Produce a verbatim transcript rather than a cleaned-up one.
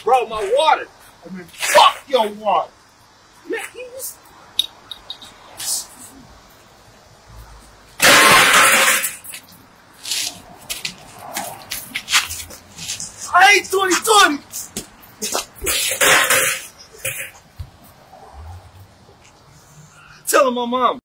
brought my water. I mean, fuck your water. Man, he was... I ain't twenty twenty. Tell him my mom.